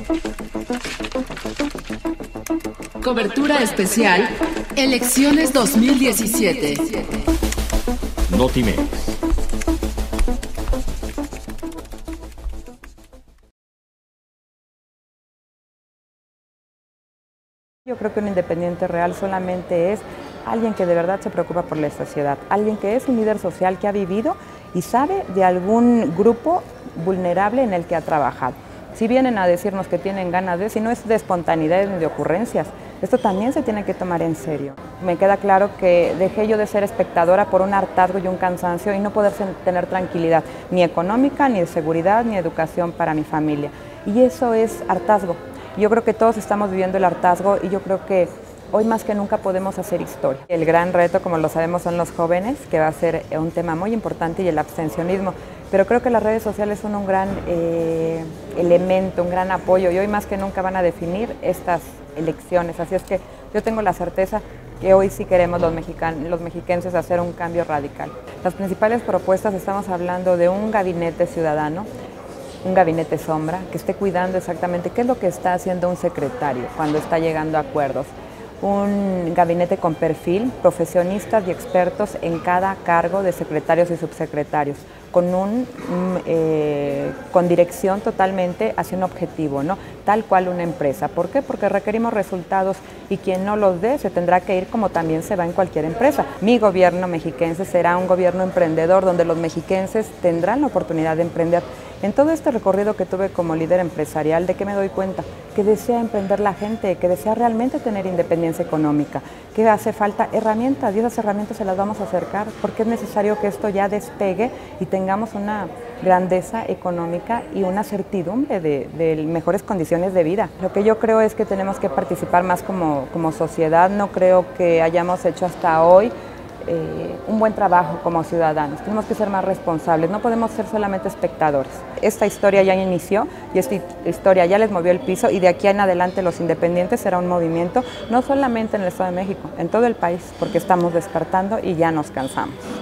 Cobertura especial, Elecciones 2017. Notimex. Yo creo que un independiente real solamente es alguien que de verdad se preocupa por la sociedad, alguien que es un líder social que ha vivido y sabe de algún grupo vulnerable en el que ha trabajado. Si vienen a decirnos que tienen ganas de, si no es de espontaneidad ni de ocurrencias, esto también se tiene que tomar en serio. Me queda claro que dejé yo de ser espectadora por un hartazgo y un cansancio y no poder tener tranquilidad, ni económica, ni de seguridad, ni educación para mi familia. Y eso es hartazgo. Yo creo que todos estamos viviendo el hartazgo y yo creo que hoy más que nunca podemos hacer historia. El gran reto, como lo sabemos, son los jóvenes, que va a ser un tema muy importante, y el abstencionismo. Pero creo que las redes sociales son un gran elemento, un gran apoyo, y hoy más que nunca van a definir estas elecciones. Así es que yo tengo la certeza que hoy sí queremos los mexiquenses hacer un cambio radical. Las principales propuestas, estamos hablando de un gabinete ciudadano, un gabinete sombra, que esté cuidando exactamente qué es lo que está haciendo un secretario cuando está llegando a acuerdos. Un gabinete con perfil, profesionistas y expertos en cada cargo de secretarios y subsecretarios, con dirección totalmente hacia un objetivo, ¿no? Tal cual una empresa. ¿Por qué? Porque requerimos resultados y quien no los dé se tendrá que ir, como también se va en cualquier empresa. Mi gobierno mexiquense será un gobierno emprendedor, donde los mexiquenses tendrán la oportunidad de emprender. En todo este recorrido que tuve como líder empresarial, ¿de qué me doy cuenta? Que desea emprender la gente, que desea realmente tener independencia económica, que hace falta herramientas, y esas herramientas se las vamos a acercar, porque es necesario que esto ya despegue y tengamos una grandeza económica y una certidumbre de mejores condiciones de vida. Lo que yo creo es que tenemos que participar más como sociedad. No creo que hayamos hecho hasta hoy un buen trabajo como ciudadanos. Tenemos que ser más responsables, no podemos ser solamente espectadores. Esta historia ya inició y esta historia ya les movió el piso, y de aquí en adelante los independientes será un movimiento no solamente en el Estado de México, en todo el país, porque estamos despertando y ya nos cansamos.